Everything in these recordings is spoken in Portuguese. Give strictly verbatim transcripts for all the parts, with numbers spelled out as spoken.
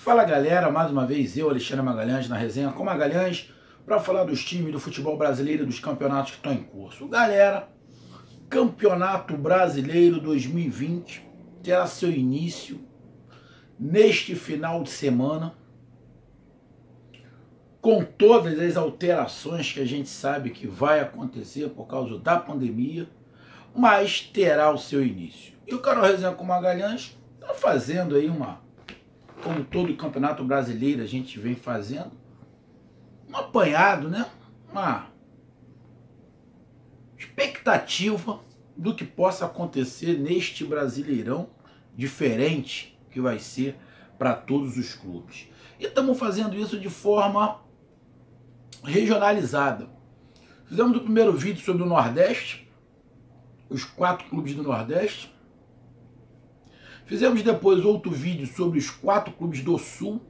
Fala galera, mais uma vez eu, Alexandre Magalhães, na resenha com Magalhães, para falar dos times do futebol brasileiro e dos campeonatos que estão em curso. Galera, Campeonato Brasileiro dois mil e vinte terá seu início neste final de semana, com todas as alterações que a gente sabe que vai acontecer por causa da pandemia, mas terá o seu início. E o canal Resenha com Magalhães está fazendo aí uma, como todo o Campeonato Brasileiro a gente vem fazendo, um apanhado, né? Uma expectativa do que possa acontecer neste Brasileirão diferente que vai ser para todos os clubes. E estamos fazendo isso de forma regionalizada. Fizemos o primeiro vídeo sobre o Nordeste, os quatro clubes do Nordeste. Fizemos depois outro vídeo sobre os quatro clubes do Sul.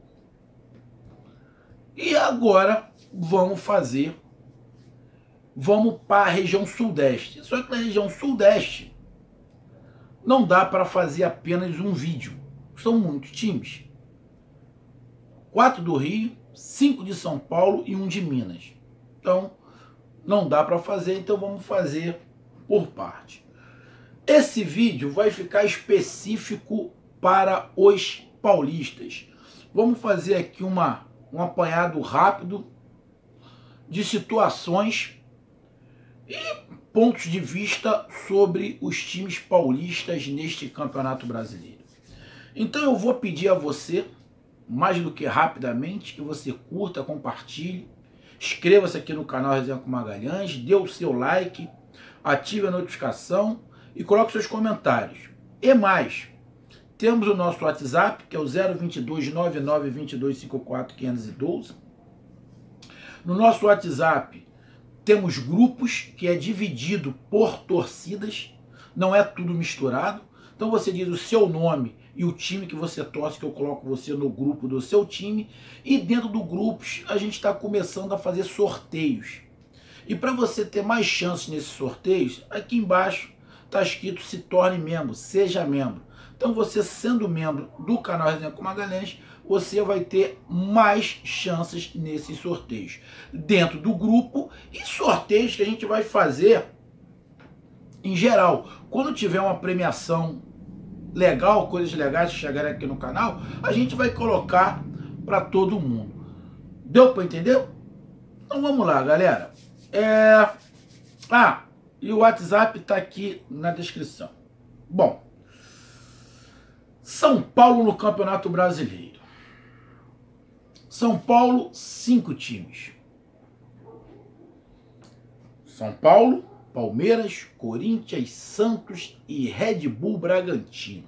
E agora vamos fazer, vamos para a região Sudeste. Só que na região Sudeste não dá para fazer apenas um vídeo. São muitos times. Quatro do Rio, cinco de São Paulo e um de Minas. Então, não dá para fazer, então vamos fazer por parte. Esse vídeo vai ficar específico para os paulistas. Vamos fazer aqui uma, um apanhado rápido de situações e pontos de vista sobre os times paulistas neste Campeonato Brasileiro. Então eu vou pedir a você, mais do que rapidamente, que você curta, compartilhe, inscreva-se aqui no canal Resenha com Magalhães, dê o seu like, ative a notificação e coloque seus comentários. E mais, temos o nosso WhatsApp, que é o zero vinte e dois, nove nove dois dois cinco quatro, quinhentos e doze. No nosso WhatsApp temos grupos que é dividido por torcidas, não é tudo misturado. Então você diz o seu nome e o time que você torce, que eu coloco você no grupo do seu time. E dentro do grupos a gente está começando a fazer sorteios. E para você ter mais chances nesses sorteios, aqui embaixo está escrito se torne membro, seja membro. Então você sendo membro do canal Resenha com Magalhães, você vai ter mais chances nesses sorteios. Dentro do grupo e sorteios que a gente vai fazer em geral. Quando tiver uma premiação legal, coisas legais que chegarem aqui no canal, a gente vai colocar para todo mundo. Deu para entender? Então vamos lá, galera. É... Ah, e o WhatsApp está aqui na descrição. Bom, São Paulo no Campeonato Brasileiro. São Paulo, cinco times. São Paulo, Palmeiras, Corinthians, Santos e Red Bull Bragantino.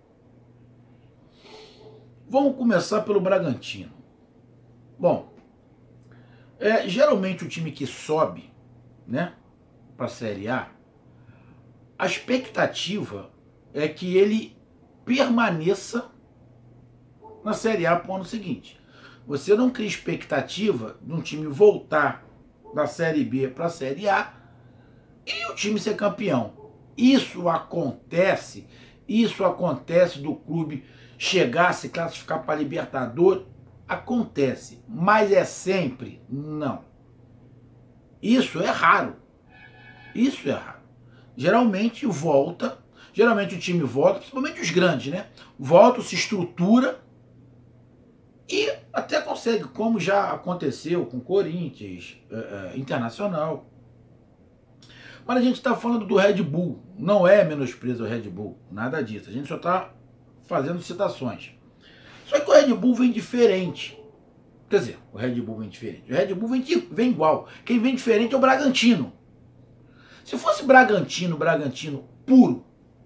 Vamos começar pelo Bragantino. Bom, é, geralmente o time que sobe, né, para a Série A, a expectativa é que ele permaneça na Série A para o ano seguinte. Você não cria expectativa de um time voltar da Série B para a Série A e o time ser campeão. Isso acontece, isso acontece do clube chegar a se classificar para Libertadores, acontece, mas é sempre não. Isso é raro, isso é raro. Geralmente volta, geralmente o time volta, principalmente os grandes, né? Volta, se estrutura e até consegue, como já aconteceu com Corinthians, é, é, Internacional. Mas a gente está falando do Red Bull, não é menosprezo ao Red Bull, nada disso. A gente só está fazendo citações. Só que o Red Bull vem diferente. Quer dizer, o Red Bull vem diferente. O Red Bull vem, vem igual. Quem vem diferente é o Bragantino. Se fosse Bragantino, Bragantino puro,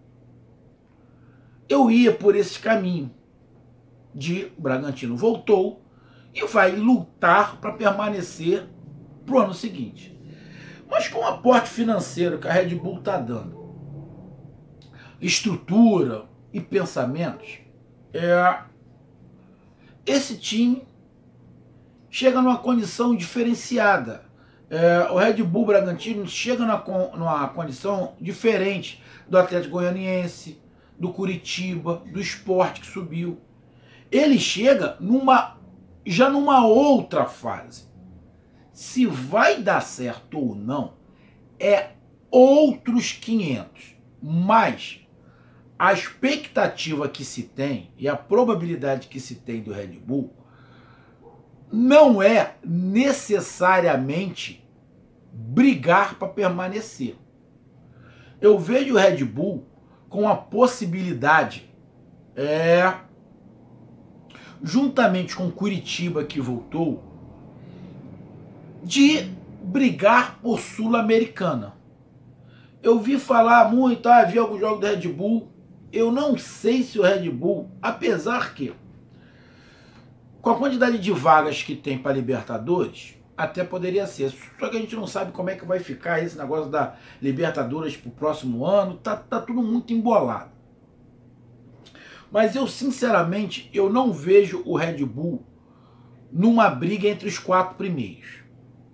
eu ia por esse caminho de o Bragantino voltou e vai lutar para permanecer para o ano seguinte. Mas com o aporte financeiro que a Red Bull está dando, estrutura e pensamentos, é, esse time chega numa condição diferenciada. É, o Red Bull Bragantino chega numa, numa condição diferente do Atlético Goianiense, do Curitiba, do Sport que subiu. ele chega numa, já numa outra fase. Se vai dar certo ou não, é outros quinhentos. Mas a expectativa que se tem e a probabilidade que se tem do Red Bull não é necessariamente brigar para permanecer. Eu vejo o Red Bull com a possibilidade, é, juntamente com Curitiba que voltou, de brigar por Sul-Americana. Eu vi falar muito, ah, vi alguns jogos do Red Bull. Eu não sei se o Red Bull, apesar que, com a quantidade de vagas que tem para Libertadores, até poderia ser. Só que a gente não sabe como é que vai ficar esse negócio da Libertadores pro próximo ano. Tá, tá tudo muito embolado. Mas eu, sinceramente, eu não vejo o Red Bull numa briga entre os quatro primeiros.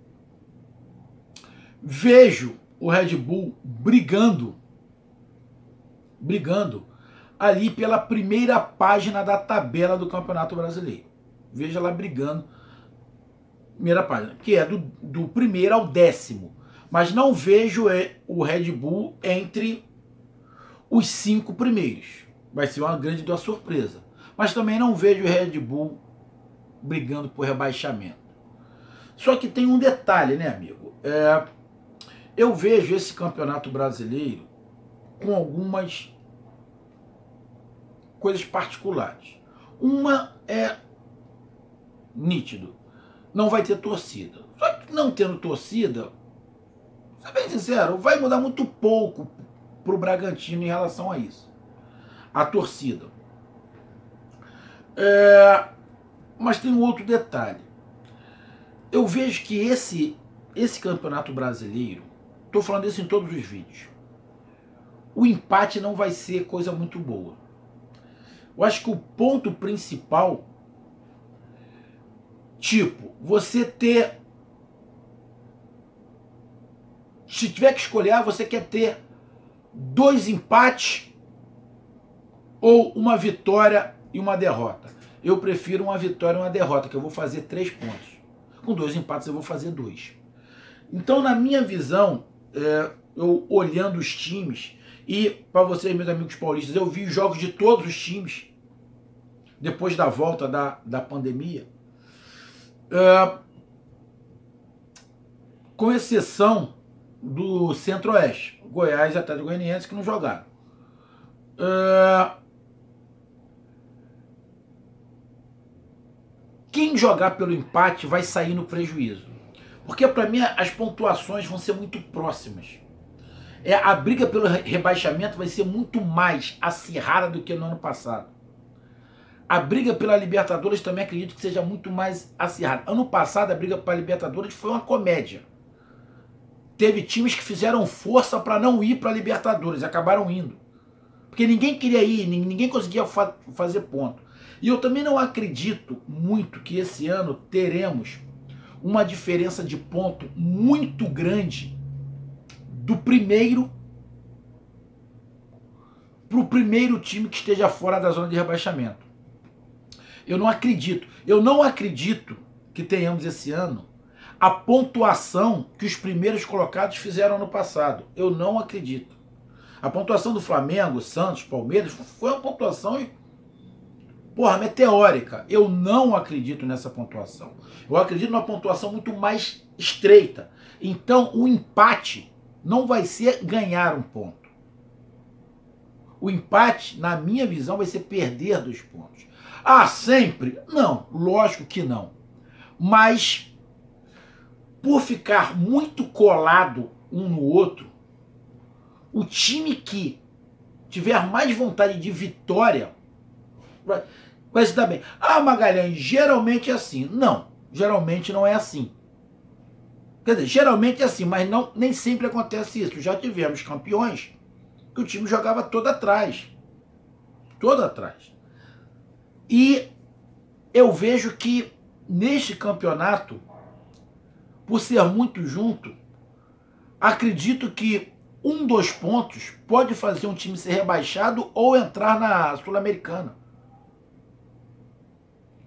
Vejo o Red Bull brigando, brigando ali pela primeira página da tabela do Campeonato Brasileiro. Veja lá brigando, primeira página, que é do, do primeiro ao décimo. Mas não vejo o Red Bull entre os cinco primeiros. Vai ser uma grande uma surpresa. Mas também não vejo o Red Bull brigando por rebaixamento. Só que tem um detalhe, né, amigo? É, eu vejo esse Campeonato Brasileiro com algumas coisas particulares. Uma é nítido, não vai ter torcida. Só que não tendo torcida, vou ser bem sincero, vai mudar muito pouco para o Bragantino em relação a isso. A torcida. É, mas tem um outro detalhe. Eu vejo que esse, esse Campeonato Brasileiro, estou falando isso em todos os vídeos, o empate não vai ser coisa muito boa. Eu acho que o ponto principal, tipo, você ter, se tiver que escolher, você quer ter dois empates ou uma vitória e uma derrota. Eu prefiro uma vitória e uma derrota, que eu vou fazer três pontos. Com dois empates eu vou fazer dois. Então, na minha visão, é, eu olhando os times, e para vocês, meus amigos paulistas, eu vi jogos de todos os times, depois da volta da, da pandemia, é, com exceção do Centro-Oeste, Goiás e Atlético Goianiense, que não jogaram. É, quem jogar pelo empate vai sair no prejuízo. Porque para mim as pontuações vão ser muito próximas. É, a briga pelo rebaixamento vai ser muito mais acirrada do que no ano passado. A briga pela Libertadores também acredito que seja muito mais acirrada. Ano passado a briga pela Libertadores foi uma comédia. Teve times que fizeram força para não ir para a Libertadores, acabaram indo. Porque ninguém queria ir, ninguém conseguia fa fazer ponto. E eu também não acredito muito que esse ano teremos uma diferença de ponto muito grande do primeiro para o primeiro time que esteja fora da zona de rebaixamento. Eu não acredito. Eu não acredito que tenhamos esse ano a pontuação que os primeiros colocados fizeram no passado. Eu não acredito. A pontuação do Flamengo, Santos, Palmeiras foi uma pontuação, porra, meteórica. Eu não acredito nessa pontuação. Eu acredito numa pontuação muito mais estreita. Então, o empate não vai ser ganhar um ponto. O empate, na minha visão, vai ser perder dois pontos. Ah, sempre? Não, lógico que não. Mas, por ficar muito colado um no outro, o time que tiver mais vontade de vitória vai, vai se dar bem. Ah, Magalhães, geralmente é assim. Não, geralmente não é assim. Quer dizer, geralmente é assim, mas não, nem sempre acontece isso. Já tivemos campeões que o time jogava todo atrás. Todo atrás. E eu vejo que neste campeonato, por ser muito junto, acredito que um dos pontos pode fazer um time ser rebaixado ou entrar na Sul-Americana.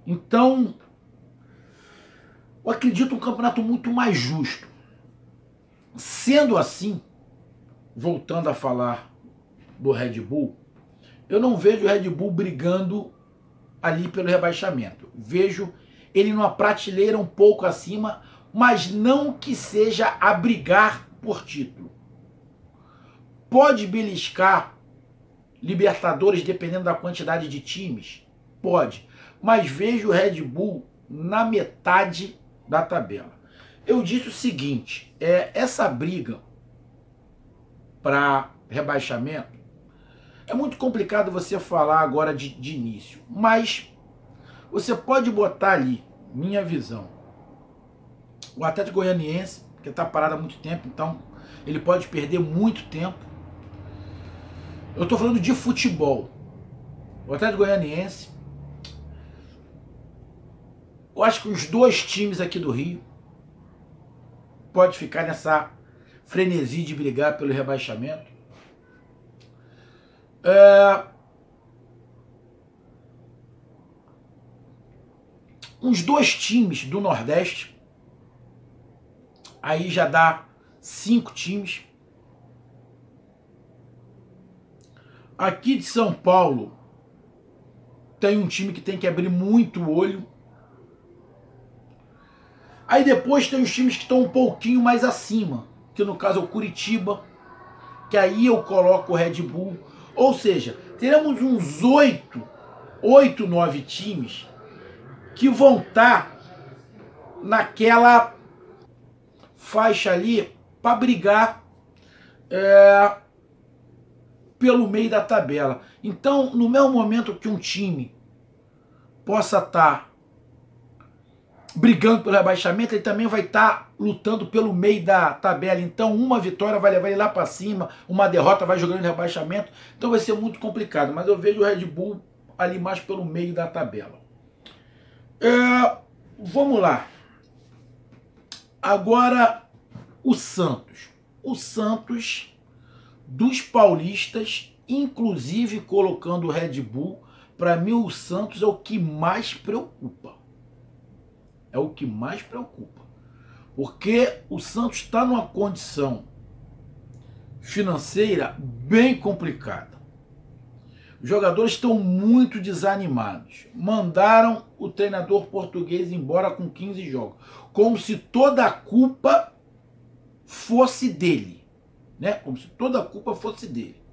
Então, eu acredito um campeonato muito mais justo. Sendo assim, voltando a falar do Red Bull, eu não vejo o Red Bull brigando ali pelo rebaixamento. Vejo ele numa prateleira um pouco acima, mas não que seja a brigar por título. Pode beliscar Libertadores dependendo da quantidade de times? Pode. Mas vejo o Red Bull na metade da tabela. Eu disse o seguinte, é, essa briga para rebaixamento, é muito complicado você falar agora de, de início, mas você pode botar ali, minha visão, o Atlético Goianiense, que está parado há muito tempo, então ele pode perder muito tempo. Eu estou falando de futebol. O Atlético Goianiense, eu acho que os dois times aqui do Rio pode ficar nessa frenesi de brigar pelo rebaixamento. É... Uns dois times do Nordeste, aí já dá cinco times. Aqui de São Paulo tem um time que tem que abrir muito o olho. Aí depois tem os times que estão um pouquinho mais acima, que no caso é o Curitiba, que aí eu coloco o Red Bull. Ou seja, teremos uns oito, oito, nove times que vão estar naquela faixa ali para brigar é, pelo meio da tabela. Então, no mesmo momento que um time possa estar brigando pelo rebaixamento, ele também vai estar lutando pelo meio da tabela. Então, uma vitória vai levar ele lá para cima, uma derrota vai jogando no rebaixamento. Então, vai ser muito complicado. Mas eu vejo o Red Bull ali mais pelo meio da tabela. É, vamos lá. Agora, o Santos. O Santos dos paulistas, inclusive colocando o Red Bull, para mim o Santos é o que mais preocupa. É o que mais preocupa. Porque o Santos está numa condição financeira bem complicada. Os jogadores estão muito desanimados. Mandaram o treinador português embora com quinze jogos. Como se toda a culpa fosse dele. Né? Como se toda a culpa fosse dele.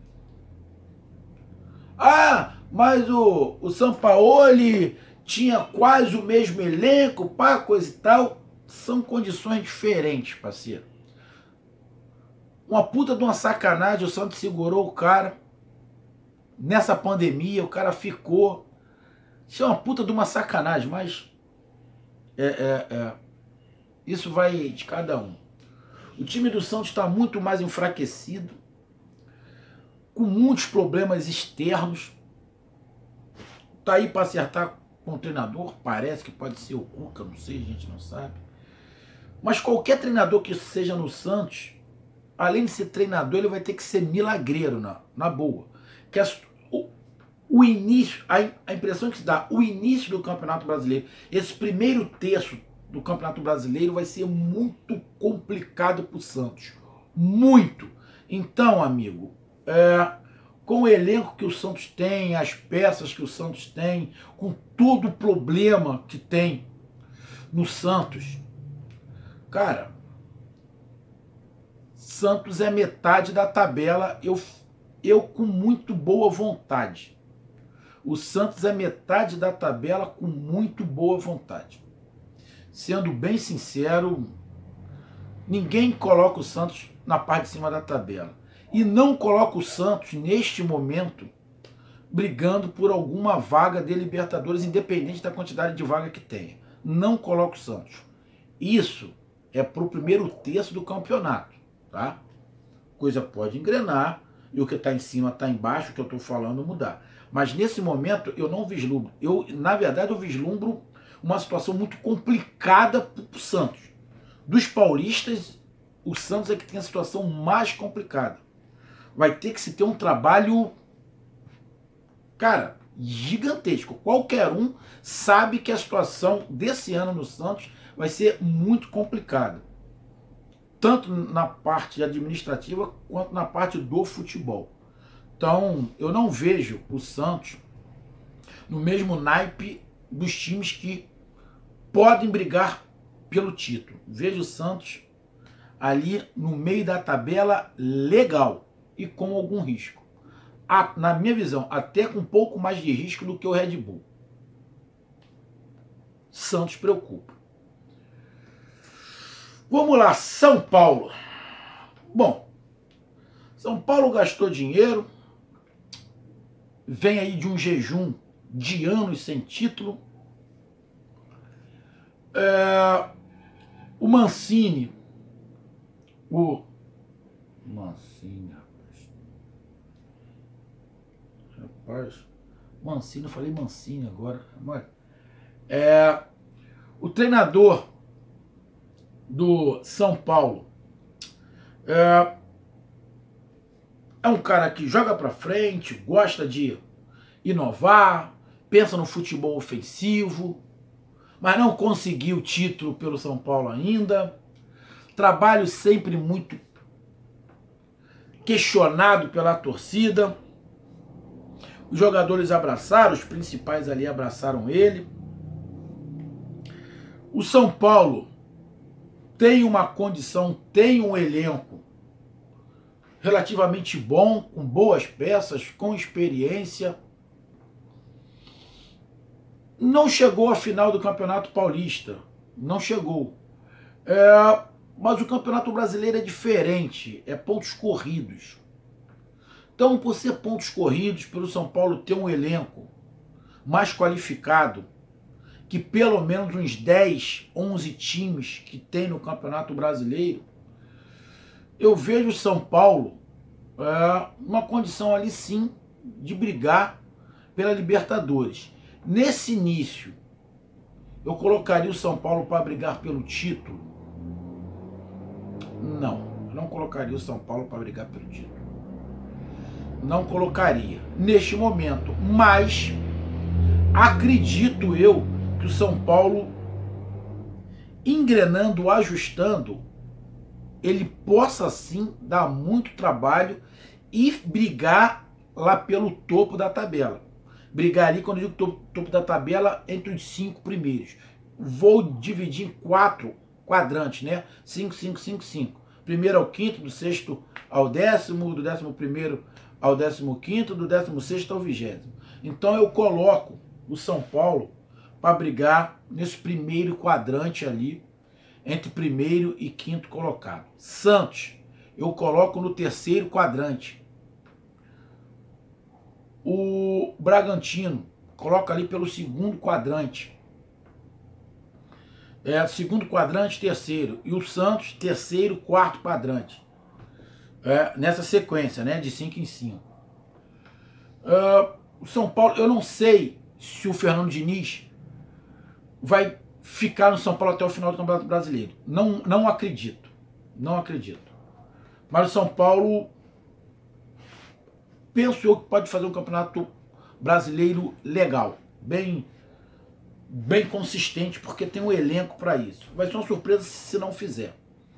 Ah, mas o, o Sampaoli tinha quase o mesmo elenco, pá, coisa e tal. São condições diferentes, parceiro. Uma puta de uma sacanagem, o Santos segurou o cara. Nessa pandemia, o cara ficou. Isso é uma puta de uma sacanagem, mas é, é, é. Isso vai de cada um. O time do Santos está muito mais enfraquecido, com muitos problemas externos. Tá aí para acertar com o treinador, parece que pode ser o Cuca, não sei, a gente não sabe. Mas qualquer treinador que seja no Santos, além de ser treinador, ele vai ter que ser milagreiro, na, na boa. Que as, o, o início, a, a impressão que se dá, o início do Campeonato Brasileiro, esse primeiro terço do Campeonato Brasileiro vai ser muito complicado para o Santos. Muito. Então, amigo, é, com o elenco que o Santos tem, as peças que o Santos tem, com todo o problema que tem no Santos, cara, Santos é metade da tabela, eu, eu com muito boa vontade. O Santos é metade da tabela com muito boa vontade. Sendo bem sincero, ninguém coloca o Santos na parte de cima da tabela. E não coloca o Santos, neste momento, brigando por alguma vaga de Libertadores, independente da quantidade de vaga que tenha. Não coloca o Santos. Isso é para o primeiro terço do campeonato, tá? Coisa pode engrenar, e o que está em cima está embaixo, o que eu estou falando mudar. Mas nesse momento eu não vislumbro. Eu, na verdade, eu vislumbro uma situação muito complicada para o Santos. Dos paulistas, o Santos é que tem a situação mais complicada. Vai ter que se ter um trabalho, cara, gigantesco. Qualquer um sabe que a situação desse ano no Santos vai ser muito complicada, tanto na parte administrativa quanto na parte do futebol. Então, eu não vejo o Santos no mesmo naipe dos times que podem brigar pelo título. Vejo o Santos ali no meio da tabela legal e com algum risco. Na minha visão, até com um pouco mais de risco do que o Red Bull. Santos preocupa. Vamos lá, São Paulo. Bom, São Paulo gastou dinheiro, vem aí de um jejum de anos sem título. É, o Mancini, o Mancini, rapaz, rapaz, Mancini, eu falei Mancini agora, é, o treinador do São Paulo é, é um cara que joga pra frente, gosta de inovar, pensa no futebol ofensivo, mas não conseguiu o título pelo São Paulo ainda. Trabalho sempre muito questionado pela torcida. Os jogadores abraçaram, os principais ali abraçaram ele. O São Paulo tem uma condição, tem um elenco relativamente bom, com boas peças, com experiência. Não chegou à final do Campeonato Paulista, não chegou. É, mas o Campeonato Brasileiro é diferente, é pontos corridos. Então, por ser pontos corridos, pelo São Paulo ter um elenco mais qualificado, que pelo menos uns dez, onze times que tem no Campeonato Brasileiro, eu vejo o São Paulo é, numa condição ali sim de brigar pela Libertadores. Nesse início, eu colocaria o São Paulo para brigar pelo título? Não, eu não colocaria o São Paulo para brigar pelo título. Não colocaria neste momento, mas acredito eu que o São Paulo, engrenando, ajustando, ele possa sim dar muito trabalho e brigar lá pelo topo da tabela. Brigar ali, quando eu digo topo, topo da tabela, entre os cinco primeiros. Vou dividir em quatro quadrantes, né? Cinco, cinco, cinco, cinco. Primeiro ao quinto, do sexto ao décimo, do décimo primeiro ao décimo quinto, do décimo sexto ao vigésimo. Então eu coloco o São Paulo para brigar nesse primeiro quadrante ali, entre primeiro e quinto colocado. Santos, eu coloco no terceiro quadrante. O Bragantino, coloca ali pelo segundo quadrante. É, segundo quadrante, terceiro. E o Santos, terceiro, quarto quadrante. É, nessa sequência, né, de cinco em cinco. É, o São Paulo, eu não sei se o Fernando Diniz vai ficar no São Paulo até o final do Campeonato Brasileiro. Não, não acredito. Não acredito. Mas o São Paulo, penso eu que pode fazer um Campeonato Brasileiro legal. Bem, bem consistente, porque tem um elenco para isso. Vai ser uma surpresa se não fizer.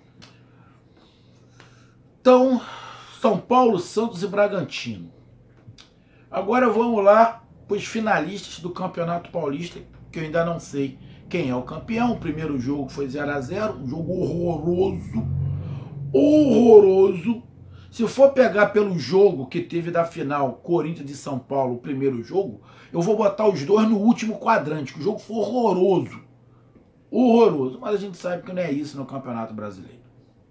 Então, São Paulo, Santos e Bragantino. Agora vamos lá para os finalistas do Campeonato Paulista, que eu ainda não sei quem é o campeão. O primeiro jogo foi zero a zero, um jogo horroroso, horroroso. Se for pegar pelo jogo que teve da final, Corinthians e São Paulo, o primeiro jogo, eu vou botar os dois no último quadrante, que o jogo foi horroroso. Horroroso. Mas a gente sabe que não é isso no Campeonato Brasileiro.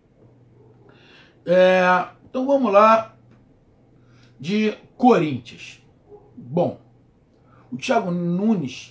É, então vamos lá de Corinthians. Bom, o Thiago Nunes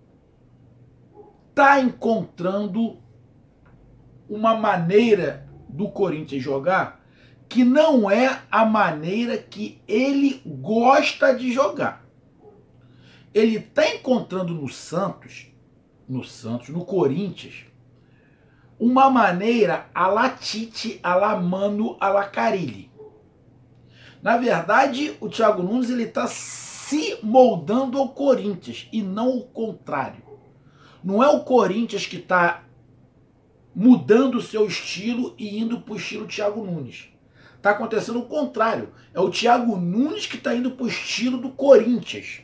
está encontrando uma maneira do Corinthians jogar que não é a maneira que ele gosta de jogar. Ele está encontrando no Santos, no Santos, no Corinthians, uma maneira a la Tite, a la Mano, a la Carille. Na verdade, o Thiago Nunes ele está se moldando ao Corinthians e não o contrário. Não é o Corinthians que está mudando o seu estilo e indo para o estilo Thiago Nunes. Está acontecendo o contrário. É o Thiago Nunes que está indo para o estilo do Corinthians.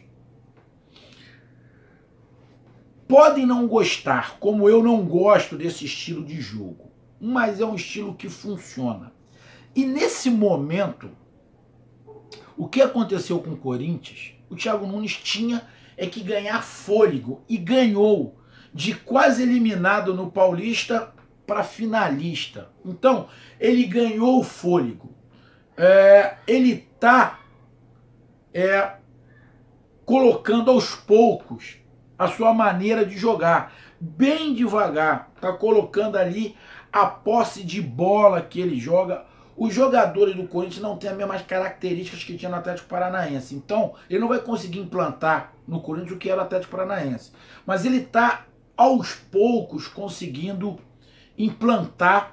Podem não gostar, como eu não gosto desse estilo de jogo, mas é um estilo que funciona. E nesse momento, o que aconteceu com o Corinthians, o Thiago Nunes tinha é que ganhar fôlego, e ganhou, de quase eliminado no Paulista para finalista. Então, ele ganhou o fôlego. É, ele está é, colocando aos poucos a sua maneira de jogar, bem devagar, está colocando ali a posse de bola que ele joga. Os jogadores do Corinthians não têm as mesmas características que tinha no Atlético Paranaense, então ele não vai conseguir implantar no Corinthians o que era o Atlético Paranaense, mas ele está aos poucos conseguindo implantar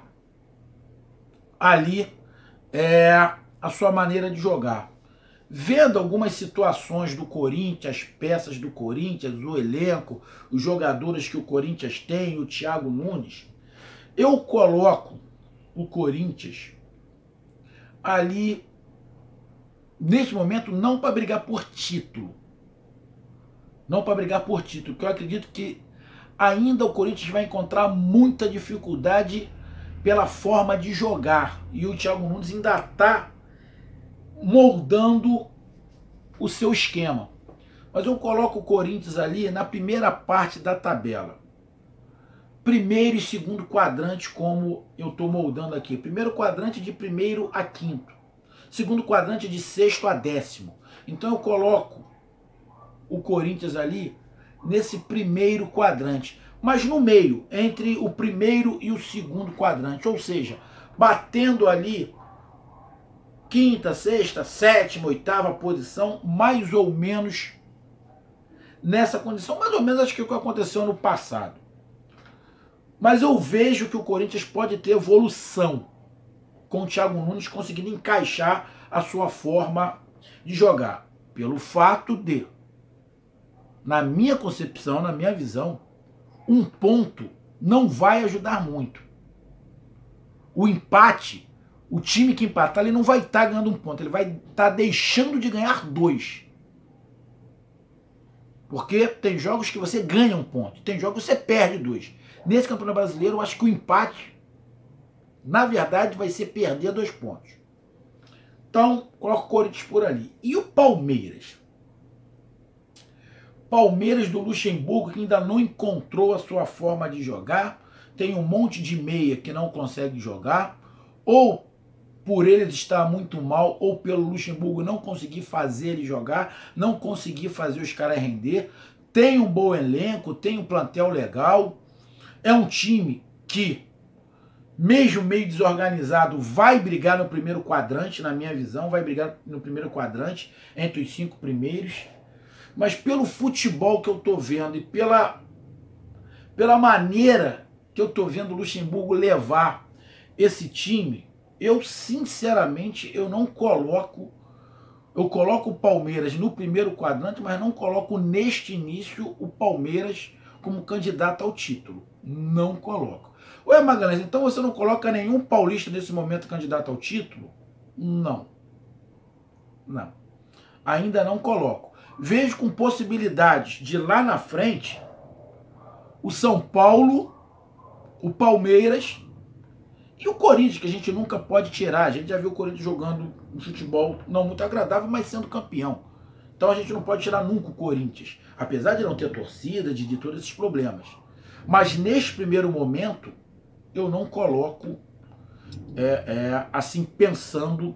ali é, a sua maneira de jogar. Vendo algumas situações do Corinthians, as peças do Corinthians, o elenco, os jogadores que o Corinthians tem, o Thiago Nunes, eu coloco o Corinthians ali, neste momento, não para brigar por título. Não para brigar por título, porque eu acredito que ainda o Corinthians vai encontrar muita dificuldade pela forma de jogar. E o Thiago Nunes ainda está moldando o seu esquema. Mas eu coloco o Corinthians ali na primeira parte da tabela. Primeiro e segundo quadrante, como eu estou moldando aqui. Primeiro quadrante de primeiro a quinto. Segundo quadrante de sexto a décimo. Então eu coloco o Corinthians ali nesse primeiro quadrante. Mas no meio, entre o primeiro e o segundo quadrante. Ou seja, batendo ali quinta, sexta, sétima, oitava posição, mais ou menos nessa condição. Mais ou menos acho que é o que aconteceu no passado. Mas eu vejo que o Corinthians pode ter evolução com o Thiago Nunes conseguindo encaixar a sua forma de jogar. Pelo fato de, na minha concepção, na minha visão, um ponto não vai ajudar muito. O empate, o time que empatar, ele não vai estar ganhando um ponto, ele vai estar deixando de ganhar dois. Porque tem jogos que você ganha um ponto, tem jogos que você perde dois. Nesse Campeonato Brasileiro, eu acho que o empate, na verdade, vai ser perder dois pontos. Então, coloco o Corinthians por ali. E o Palmeiras? Palmeiras do Luxemburgo, que ainda não encontrou a sua forma de jogar. Tem um monte de meia que não consegue jogar. Ou por ele estar muito mal, ou pelo Luxemburgo não conseguir fazer ele jogar, não conseguir fazer os caras render. Tem um bom elenco, tem um plantel legal. É um time que, mesmo meio desorganizado, vai brigar no primeiro quadrante, na minha visão, vai brigar no primeiro quadrante, entre os cinco primeiros. Mas pelo futebol que eu tô vendo e pela, pela maneira que eu tô vendo o Luxemburgo levar esse time, eu sinceramente eu não coloco, eu coloco o Palmeiras no primeiro quadrante, mas não coloco neste início o Palmeiras como candidato ao título. Não coloco. Ué, Magalhães, então você não coloca nenhum paulista nesse momento candidato ao título? Não. Não. Ainda não coloco. Vejo com possibilidades de lá na frente o São Paulo, o Palmeiras e o Corinthians, que a gente nunca pode tirar. A gente já viu o Corinthians jogando um futebol não muito agradável, mas sendo campeão. Então a gente não pode tirar nunca o Corinthians, apesar de não ter torcida, de, de todos esses problemas. Mas neste primeiro momento, eu não coloco, é, é, assim, pensando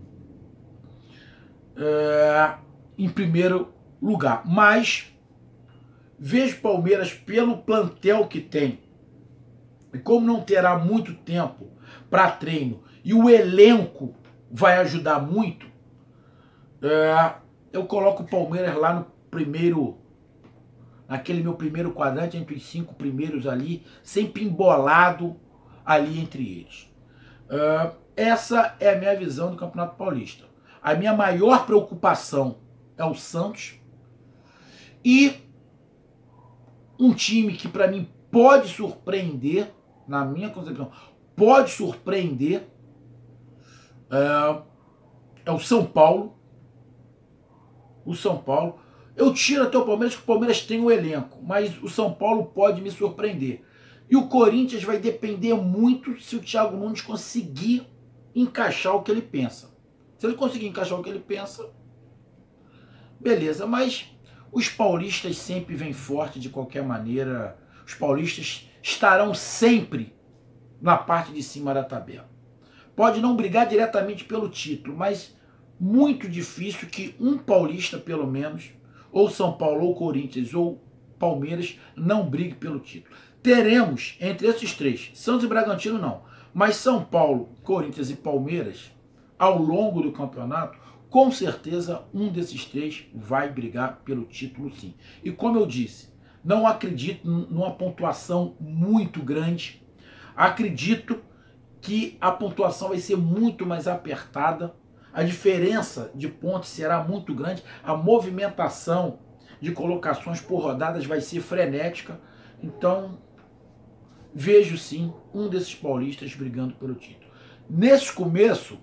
é, em primeiro lugar. Mas vejo Palmeiras pelo plantel que tem, e como não terá muito tempo para treino, e o elenco vai ajudar muito, é, eu coloco o Palmeiras lá no primeiro, naquele meu primeiro quadrante, entre os cinco primeiros ali, sempre embolado ali entre eles. Uh, essa é a minha visão do Campeonato Paulista. A minha maior preocupação é o Santos. E um time que para mim pode surpreender, na minha concepção, pode surpreender, é, é o São Paulo. O São Paulo. Eu tiro até o Palmeiras, que o Palmeiras tem o elenco, mas o São Paulo pode me surpreender. E o Corinthians vai depender muito se o Thiago Nunes conseguir encaixar o que ele pensa. Se ele conseguir encaixar o que ele pensa, beleza. Mas os paulistas sempre vêm forte de qualquer maneira. Os paulistas estarão sempre na parte de cima da tabela. Pode não brigar diretamente pelo título, mas muito difícil que um paulista, pelo menos, ou São Paulo, ou Corinthians, ou Palmeiras, não brigue pelo título. Teremos, entre esses três, Santos e Bragantino não, mas São Paulo, Corinthians e Palmeiras, ao longo do campeonato, com certeza um desses três vai brigar pelo título sim. E como eu disse, não acredito numa pontuação muito grande, acredito que a pontuação vai ser muito mais apertada, a diferença de pontos será muito grande, a movimentação de colocações por rodadas vai ser frenética, então vejo sim um desses paulistas brigando pelo título. Nesse começo,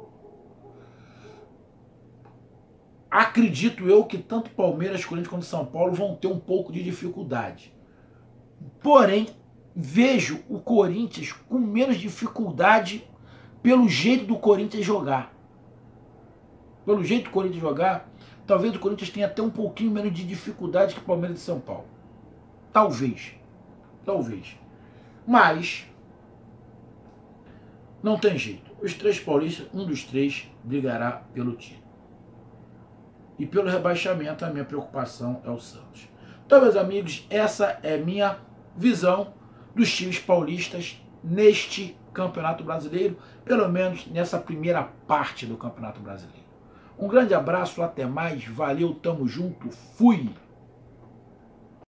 acredito eu que tanto Palmeiras, Corinthians quanto São Paulo vão ter um pouco de dificuldade. Porém, vejo o Corinthians com menos dificuldade pelo jeito do Corinthians jogar. Pelo jeito do Corinthians jogar, talvez o Corinthians tenha até um pouquinho menos de dificuldade que o Palmeiras e São Paulo. Talvez. Talvez. Mas não tem jeito. Os três paulistas, um dos três brigará pelo título. E pelo rebaixamento, a minha preocupação é o Santos. Então, meus amigos, essa é a minha visão dos times paulistas neste Campeonato Brasileiro, pelo menos nessa primeira parte do Campeonato Brasileiro. Um grande abraço, até mais, valeu, tamo junto, fui!